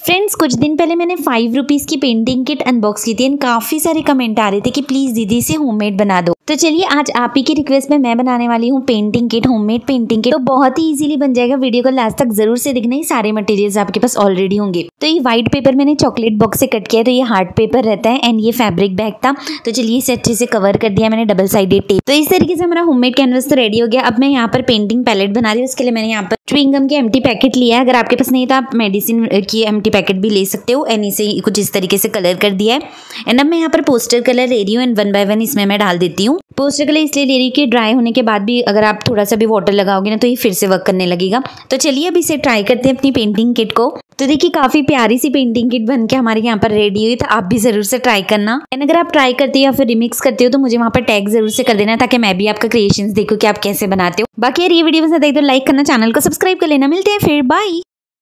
Friends कुछ दिन पहले मैंने 5 रुपीज़ की पेंटिंग किट अनबॉक्स की थी एंड काफ़ी सारे कमेंट आ रहे थे कि प्लीज़ दीदी इसे होममेड बना दो। तो चलिए आज आप ही की रिक्वेस्ट में मैं बनाने वाली हूँ painting kit, homemade painting kit. तो बहुत ही इजीली बन जाएगा, वीडियो को लास्ट तक जरूर से देखना। ही सारे मटेरियल्स आपके पास ऑलरेडी होंगे। तो ये व्हाइट पेपर मैंने चॉकलेट बॉक्स से कट किया है, तो ये हार्ड पेपर रहता है एंड ये फैब्रिक बैग था। तो चलिए इसे अच्छे से कवर कर दिया मैंने डबल साइडेड टेप। तो इस तरीके से हमारा होममेड कैनवस तो रेडी हो गया। अब मैं यहाँ पर पेंटिंग पैलेट बना रही हूँ। उसके लिए मैंने यहाँ पर च्युइंग गम के एम्प्टी पैकेट लिया है। अगर आपके पास नहीं तो आप मेडिसिन की एम्प्टी पैकेट भी ले सकते हो। एंड इसे कुछ इस तरीके से कलर कर दिया है। एंड अब मैं यहाँ पर पोस्टर कलर ले रही हूँ एंड 1 बाय 1 इसमें मैं डाल देती हूँ। पोस्टर कलर इसलिए ले रही हूँ कि ड्राई होने के बाद भी अगर आप थोड़ा सा भी वाटर लगाओगे ना तो ये फिर से वर्क करने लगेगा। तो चलिए अब इसे ट्राई करते हैं अपनी पेंटिंग किट को। तो देखिए काफी प्यारी सी पेंटिंग किट बन के हमारे यहाँ पर रेडी हुई। तो आप भी जरूर से ट्राई करना। एंड अगर आप ट्राई करते हो या फिर रिमिक्स करते हो तो मुझे वहाँ पर टैग जरूर से कर देना, ताकि मैं भी आपका क्रिएशंस देखूँ कि आप कैसे बनाते हो। बाकी यार ये वीडियो पसंद आई तो लाइक करना, चैनल को सब्सक्राइब कर लेना। मिलते हैं फिर, बाय।